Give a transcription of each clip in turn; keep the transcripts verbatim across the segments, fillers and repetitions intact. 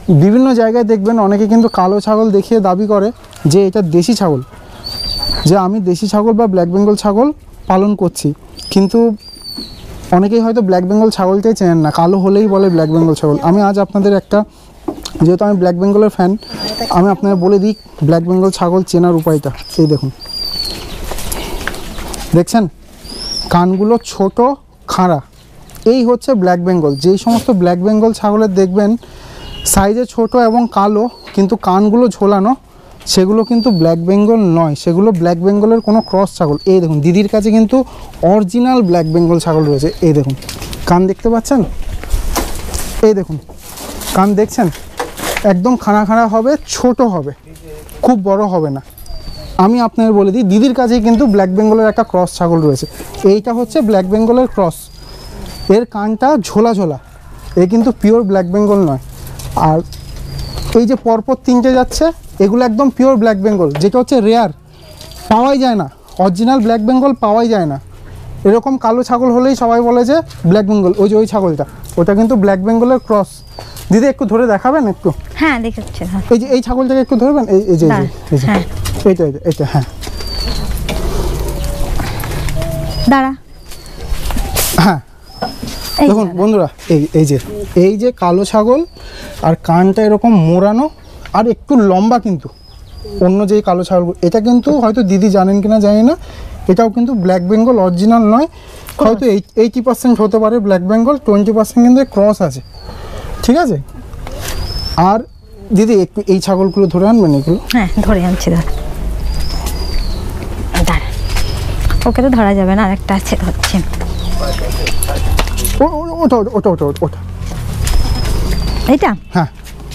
বিভিন্ন জায়গায় দেখবেন অনেকে কিন্তু কালো ছাগল দেখিয়ে দাবি করে যে এটা দেশি ছাগল, যে আমি দেশি ছাগল বা ব্ল্যাক বেঙ্গল ছাগল পালন করছি, কিন্তু অনেকেই হয়তো ব্ল্যাক বেঙ্গল ছাগলটাই চেনেন না, কালো হলেই বলে ব্ল্যাক বেঙ্গল ছাগল। আমি আজ আপনাদের একটা, যেহেতু আমি ব্ল্যাক বেঙ্গলের ফ্যান, আমি আপনাদের বলে দিই ব্ল্যাক বেঙ্গল ছাগল চেনার উপায়টা। এই দেখুন, দেখছেন কানগুলো ছোট খাড়া, এই হচ্ছে ব্ল্যাক বেঙ্গল। যেই সমস্ত ব্ল্যাক বেঙ্গল ছাগলের দেখবেন সাইজে ছোট এবং কালো কিন্তু কানগুলো ঝোলানো, সেগুলো কিন্তু ব্ল্যাক বেঙ্গল নয়, সেগুলো ব্ল্যাক বেঙ্গলের কোনো ক্রস ছাগল। এই দেখুন দিদির কাছে কিন্তু অরিজিনাল ব্ল্যাক বেঙ্গল ছাগল রয়েছে। এই দেখুন কান দেখতে পাচ্ছেন, এই দেখুন কান দেখছেন, একদম খাড়া খাড়া হবে, ছোট হবে, খুব বড় হবে না। আমি আপনাদের বলে দিই দিদির কাছেই কিন্তু ব্ল্যাক বেঙ্গলের একটা ক্রস ছাগল রয়েছে। এইটা হচ্ছে ব্ল্যাক বেঙ্গলের ক্রস, এর কানটা ঝোলা ঝোলা, এ কিন্তু পিওর ব্ল্যাক বেঙ্গল নয়। আর এই যে পরপর তিনটে যাচ্ছে, এগুলো একদম পিওর ব্ল্যাক বেঙ্গল, যেটা হচ্ছে রেয়ার, পাওয়াই যায় না, অরিজিনাল ব্ল্যাক বেঙ্গল পাওয়াই যায় না। এরকম কালো ছাগল হলেই সবাই বলে যে ব্ল্যাক বেঙ্গল, ওই যে ওই ছাগলটা, ওটা কিন্তু ব্ল্যাক বেঙ্গলের ক্রস। দিদি একটু ধরে দেখাবেন একটু? হ্যাঁ দেখাচ্ছি। এই যে এই ছাগলটাকে একটু ধরবেন, এই এই যে এই যে এইটা এইটা, হ্যাঁ দাঁড়া, হ্যাঁ দেখুন বন্ধুরা, এই এই যে এই যে কালো ছাগল, আর কানটা এরকম মোড়ানো আর একটু লম্বা, কিন্তু অন্য যেই কালো ছাগল, এটা কিন্তু হয়তো দিদি জানেন কিনা জানি না, এটাও কিন্তু ব্ল্যাক বেঙ্গল অরিজিনাল নয়, হয়তো এইটি পার্সেন্ট হতে পারে ব্ল্যাক বেঙ্গল, টোয়েন্টি পার্সেন্ট কিন্তু ক্রস আছে, ঠিক আছে? আর দিদি একটু এই ছাগলগুলো ধরে আনবেন, এগুলো হ্যাঁ ধরে আনছি, ধর দাঁড়া, ওকে তো ধরা যাবে না, আর একটা আছে ধরছি। ওটা ওটা ওটা ওটা এইটা, হ্যাঁ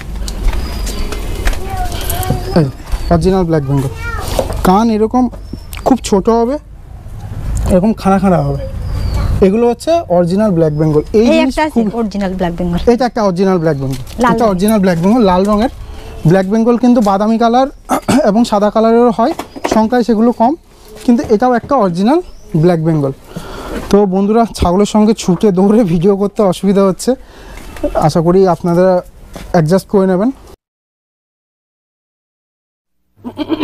অরিজিনাল ব্ল্যাক বেঙ্গল। কান এরকম খুব ছোট হবে, এরকম খাড়া খাড়া হবে, এগুলো হচ্ছে অরিজিনাল ব্ল্যাক বেঙ্গল। এই একটা আছে অরিজিনাল ব্ল্যাক বেঙ্গল, এটা একটা অরিজিনাল ব্ল্যাক বেঙ্গল, এটা অরিজিনাল ব্ল্যাক বেঙ্গল লাল রঙের। ব্ল্যাক বেঙ্গল কিন্তু বাদামি কালার এবং সাদা কালারেরও হয়, সংখ্যায় সেগুলো কম, কিন্তু এটাও একটা অরিজিনাল ব্ল্যাক বেঙ্গল। তো বন্ধুরা, ছাগলের সঙ্গে ছুটে দৌড়ে ভিডিও করতে অসুবিধা হচ্ছে, আশা করি আপনারা অ্যাডজাস্ট করে নেবেন।